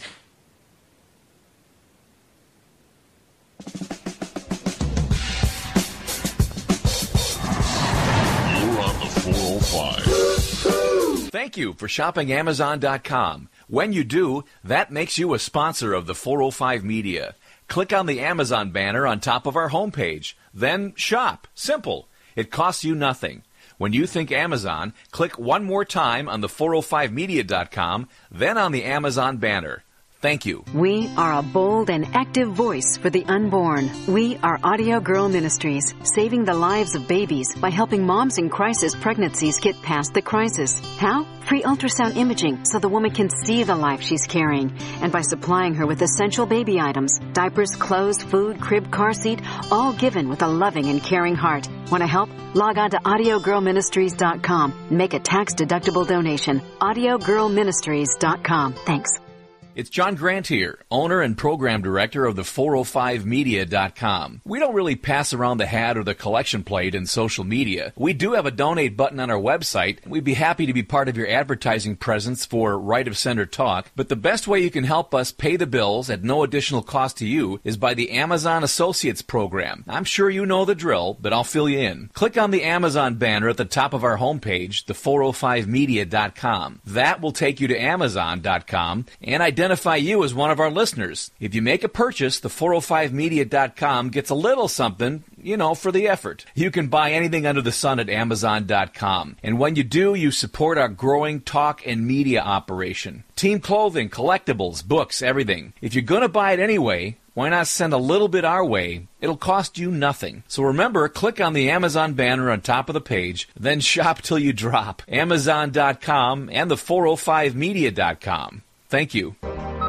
Thank you for shopping Amazon dot com. When you do, that makes you a sponsor of the four oh five Media. Click on the Amazon banner on top of our homepage. Then shop. Simple. It costs you nothing. When you think Amazon, click one more time on the four oh five media dot com, then on the Amazon banner. Thank you. We are a bold and active voice for the unborn. We are Audio Girl Ministries, saving the lives of babies by helping moms in crisis pregnancies get past the crisis. How? Free ultrasound imaging so the woman can see the life she's carrying, and by supplying her with essential baby items, diapers, clothes, food, crib, car seat, all given with a loving and caring heart. Want to help? Log on to audio girl ministries dot com and make a tax-deductible donation. audio girl ministries dot com. Thanks. It's John Grant here, owner and program director of the four oh five media dot com. We don't really pass around the hat or the collection plate in social media. We do have a donate button on our website. We'd be happy to be part of your advertising presence for Right of Center Talk, but the best way you can help us pay the bills at no additional cost to you is by the Amazon Associates program. I'm sure you know the drill, but I'll fill you in. Click on the Amazon banner at the top of our homepage, the four oh five media dot com. That will take you to amazon dot com and identify Identify you as one of our listeners. If you make a purchase, the four oh five media dot com gets a little something, you know, for the effort. You can buy anything under the sun at amazon dot com. And when you do, you support our growing talk and media operation. Team clothing, collectibles, books, everything. If you're going to buy it anyway, why not send a little bit our way? It'll cost you nothing. So remember, click on the Amazon banner on top of the page, then shop till you drop. Amazon dot com and the four oh five media dot com. Thank you.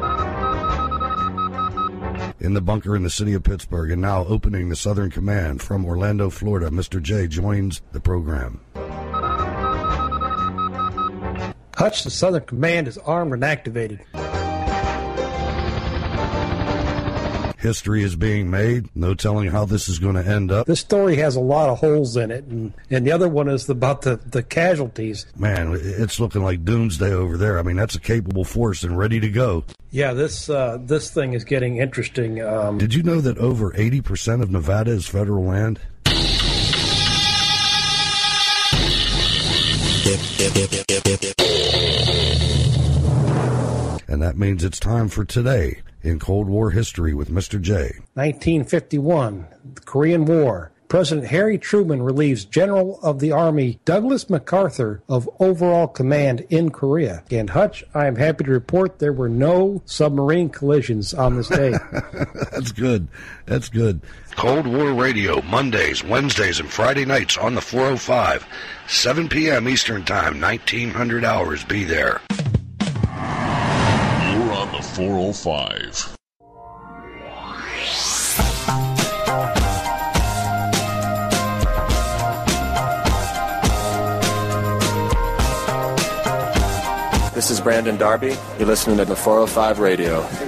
In the bunker in the city of Pittsburgh, and now opening the Southern Command from Orlando, Florida, Mister J joins the program. Hutch, the Southern Command is armed and activated. History is being made. No telling how this is going to end up. This story has a lot of holes in it, and, and the other one is about the, the casualties. Man, it's looking like doomsday over there. I mean, that's a capable force and ready to go. Yeah, this uh, this thing is getting interesting. Um, Did you know that over eighty percent of Nevada is federal land? And that means it's time for Today in Cold War History with Mister J. nineteen fifty-one, the Korean War. President Harry Truman relieves General of the Army Douglas MacArthur of overall command in Korea. And Hutch, I am happy to report there were no submarine collisions on this day. That's good. That's good. Cold War Radio, Mondays, Wednesdays, and Friday nights on the four oh five, seven p.m. Eastern Time, nineteen hundred hours. Be there. You're on the four oh five. This is Brandon Darby. You're listening to the four oh five Radio. All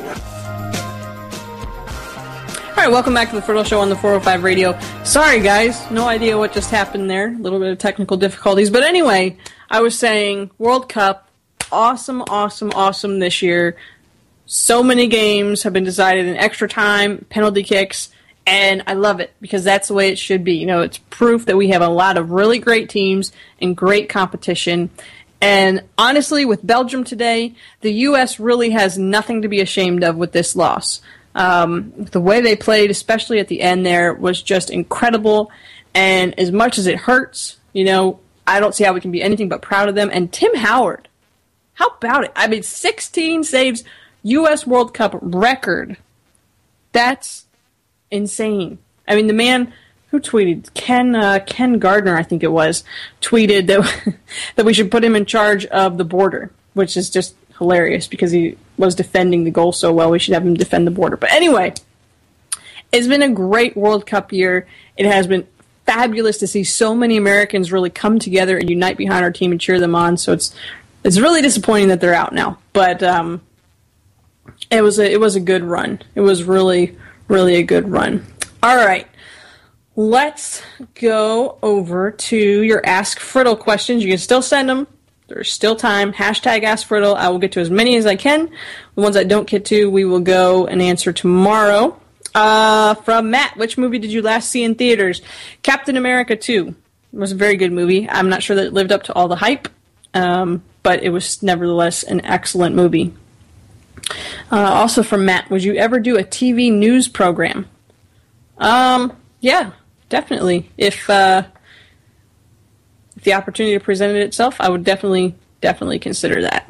right, welcome back to the Friddle Show on the four oh five Radio. Sorry, guys, no idea what just happened there. A little bit of technical difficulties. But anyway, I was saying World Cup, awesome, awesome, awesome this year. So many games have been decided in extra time, penalty kicks, and I love it because that's the way it should be. You know, it's proof that we have a lot of really great teams and great competition. And honestly, with Belgium today, the U S really has nothing to be ashamed of with this loss. Um, the way they played, especially at the end there, was just incredible. And as much as it hurts, you know, I don't see how we can be anything but proud of them. And Tim Howard, how about it? I mean, sixteen saves, U S World Cup record. That's insane. I mean, the man... Who tweeted? Ken uh, Ken Gardner, I think it was, tweeted that that we should put him in charge of the border, which is just hilarious because he was defending the goal so well. We should have him defend the border. But anyway, it's been a great World Cup year. It has been fabulous to see so many Americans really come together and unite behind our team and cheer them on. So it's it's really disappointing that they're out now. But um, it was a it was a good run. It was really really a good run. All right. Let's go over to your Ask Friddle questions. You can still send them. There's still time. Hashtag Ask Friddle. I will get to as many as I can. The ones I don't get to, we will go and answer tomorrow. Uh, from Matt, which movie did you last see in theaters? Captain America two. It was a very good movie. I'm not sure that it lived up to all the hype, um, but it was nevertheless an excellent movie. Uh, also from Matt, would you ever do a T V news program? Um, yeah. Definitely. If uh, if the opportunity presented itself, I would definitely, definitely consider that.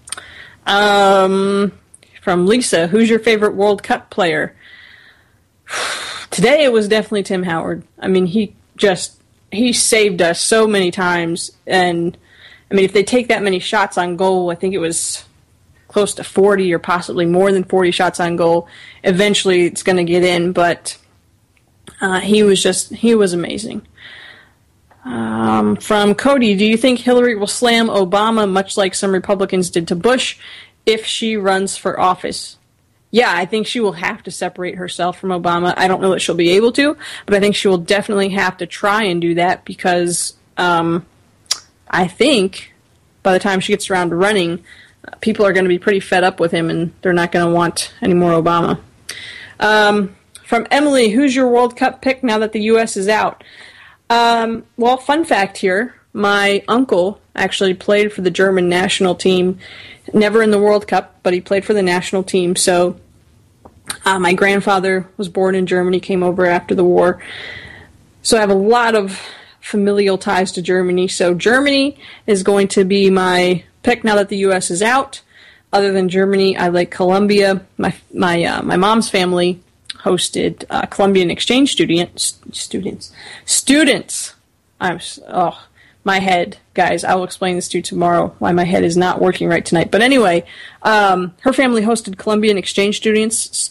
Um, from Lisa, who's your favorite World Cup player? Today it was definitely Tim Howard. I mean, he just, he saved us so many times. And, I mean, if they take that many shots on goal, I think it was close to forty or possibly more than forty shots on goal. Eventually it's going to get in, but... Uh, he was just, he was amazing. Um, from Cody, do you think Hillary will slam Obama much like some Republicans did to Bush if she runs for office? Yeah, I think she will have to separate herself from Obama. I don't know that she'll be able to, but I think she will definitely have to try and do that because um, I think by the time she gets around to running, uh, people are going to be pretty fed up with him and they're not going to want any more Obama. Um... From Emily, who's your World Cup pick now that the U S is out? Um, well, fun fact here, my uncle actually played for the German national team, never in the World Cup, but he played for the national team. So uh, my grandfather was born in Germany, came over after the war. So I have a lot of familial ties to Germany. So Germany is going to be my pick now that the U S is out. Other than Germany, I like Colombia. My my uh, my mom's family hosted uh, Columbian exchange students. Students. Students. I'm oh my head, guys. I will explain this to you tomorrow. Why my head is not working right tonight. But anyway, um, her family hosted Columbian exchange students.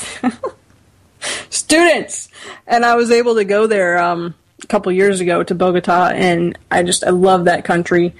Students, and I was able to go there um, a couple years ago to Bogota, and I just I love that country.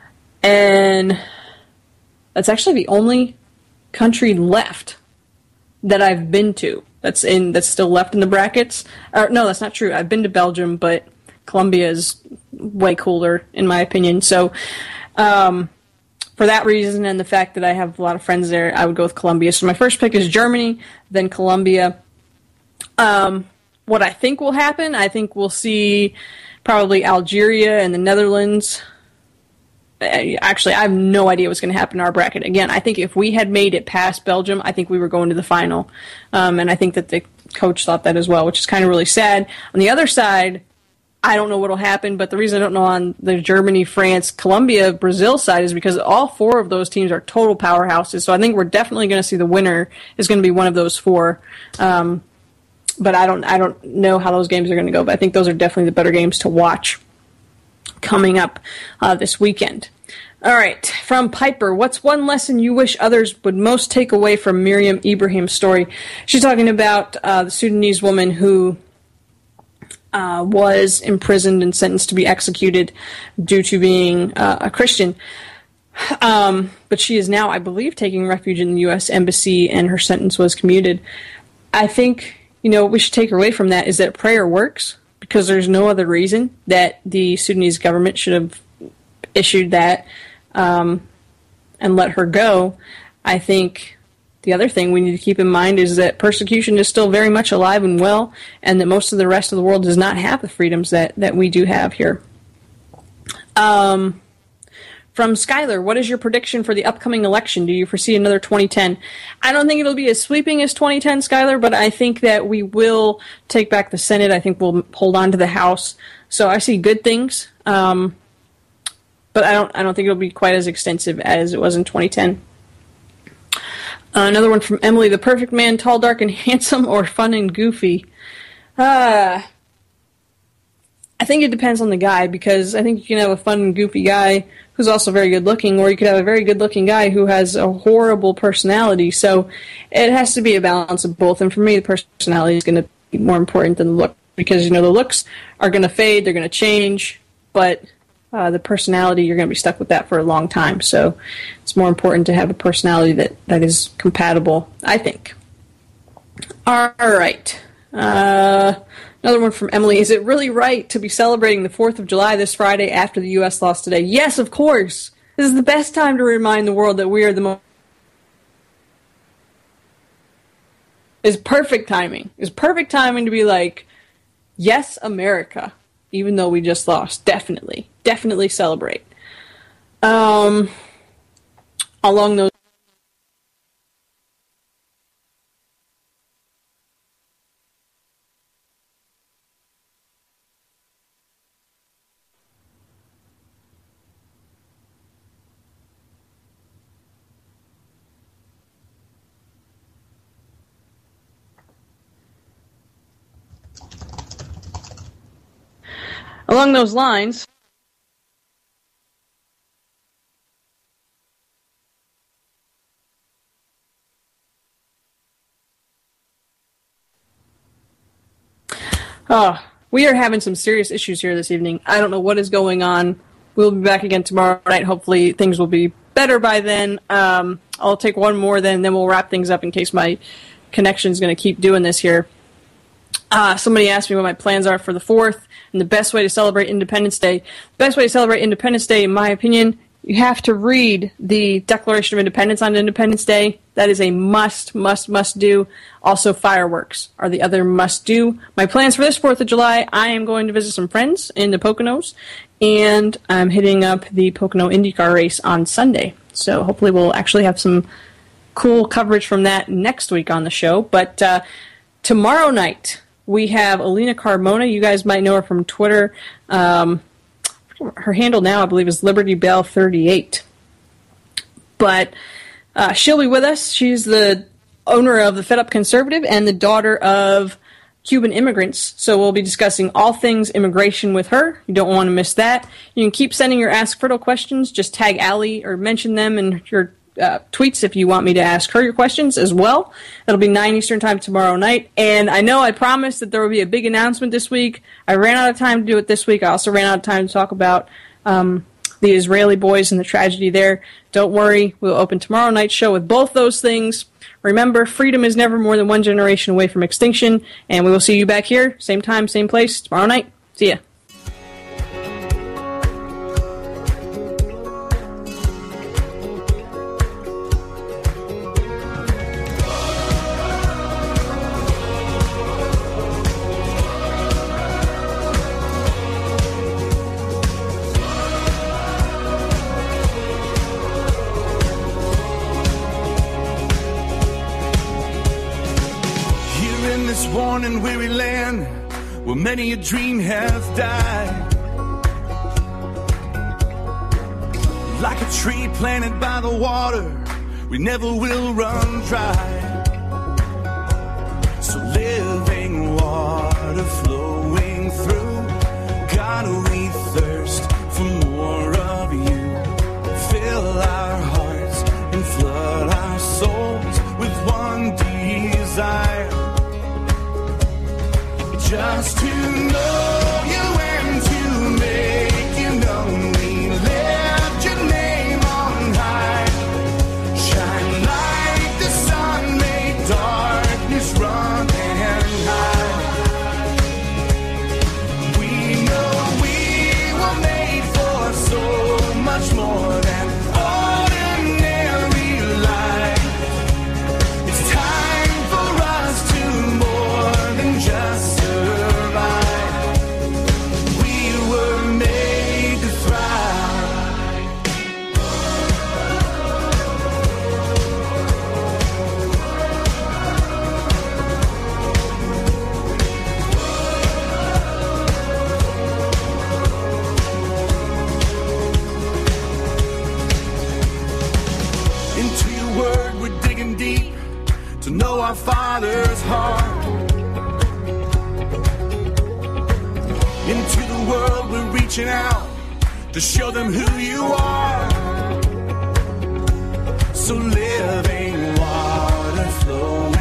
And that's actually the only country left that I've been to. That's in that's still left in the brackets. Or, no, that's not true. I've been to Belgium, but Colombia is way cooler in my opinion. So, um, for that reason and the fact that I have a lot of friends there, I would go with Colombia. So my first pick is Germany, then Colombia. Um, what I think will happen, I think we'll see probably Algeria and the Netherlands. Actually, I have no idea what's going to happen in our bracket. Again, I think if we had made it past Belgium, I think we were going to the final. Um, and I think that the coach thought that as well, which is kind of really sad. On the other side, I don't know what will happen, but the reason I don't know on the Germany, France, Colombia, Brazil side is because all four of those teams are total powerhouses. So I think we're definitely going to see the winner is going to be one of those four. Um, but I don't, I don't know how those games are going to go, but I think those are definitely the better games to watch coming up uh, this weekend. All right, from Piper, what's one lesson you wish others would most take away from Miriam Ibrahim's story? She's talking about uh, the Sudanese woman who uh, was imprisoned and sentenced to be executed due to being uh, a Christian. Um, but she is now, I believe, taking refuge in the U S Embassy, and her sentence was commuted. I think, you know, what we should take away from that is that prayer works, because there's no other reason that the Sudanese government should have issued that um, and let her go. I think the other thing we need to keep in mind is that persecution is still very much alive and well, and that most of the rest of the world does not have the freedoms that, that we do have here. Um, from Skylar, what is your prediction for the upcoming election? Do you foresee another twenty ten? I don't think it'll be as sweeping as twenty ten, Skylar, but I think that we will take back the Senate. I think we'll hold on to the House. So I see good things, um, but I don't. I don't think it'll be quite as extensive as it was in twenty ten. Uh, another one from Emily: the perfect man, tall, dark, and handsome, or fun and goofy? Uh, I think it depends on the guy, because I think you can have a fun and goofy guy who's also very good looking, or you could have a very good looking guy who has a horrible personality. So it has to be a balance of both. And for me, the personality is going to be more important than the look, because, you know, the looks are going to fade, they're going to change, but uh, the personality, you're going to be stuck with that for a long time. So it's more important to have a personality that, that is compatible, I think. All right. Uh, another one from Emily. Is it really right to be celebrating the fourth of July this Friday after the U S lost today? Yes, of course. This is the best time to remind the world that we are the most... It's perfect timing. It's perfect timing to be like, yes, America, even though we just lost. Definitely. Definitely celebrate. Um, along those Along those lines, oh, we are having some serious issues here this evening. I don't know what is going on. We'll be back again tomorrow night. Hopefully things will be better by then. Um, I'll take one more, then, then we'll wrap things up in case my connection is going to keep doing this here. Uh, somebody asked me what my plans are for the fourth and the best way to celebrate Independence Day. The best way to celebrate Independence Day, in my opinion, you have to read the Declaration of Independence on Independence Day. That is a must, must, must do. Also, fireworks are the other must do. My plans for this fourth of July, I am going to visit some friends in the Poconos, and I'm hitting up the Pocono IndyCar race on Sunday. So hopefully we'll actually have some cool coverage from that next week on the show. But uh, tomorrow night, we have Alina Carmona. You guys might know her from Twitter. Um, her handle now, I believe, is Liberty Bell thirty-eight. But uh, she'll be with us. She's the owner of the Fed Up Conservative and the daughter of Cuban immigrants. So we'll be discussing all things immigration with her. You don't want to miss that. You can keep sending your Ask Friddle questions. Just tag Allie or mention them in your uh, tweets if you want me to ask her your questions as well. It'll be nine Eastern time tomorrow night. And I know I promised that there will be a big announcement this week. I ran out of time to do it this week. I also ran out of time to talk about um, the Israeli boys and the tragedy there. Don't worry. We'll open tomorrow night's show with both those things. Remember, freedom is never more than one generation away from extinction, and we will see you back here, same time, same place, tomorrow night. See ya. Worn and weary land where many a dream hath died, like a tree planted by the water, we never will run dry. So living water flowing through, God, we thirst for more of you. Fill our hearts and flood our souls with one desire, just to know you and to make you known. We lift your name on high. Shine like the sun, make darkness run and hide. We know we were made for so much more than ordinary life. It's time for us to more than just know our Father's heart. Into the world we're reaching out to show them who you are. So living water flowing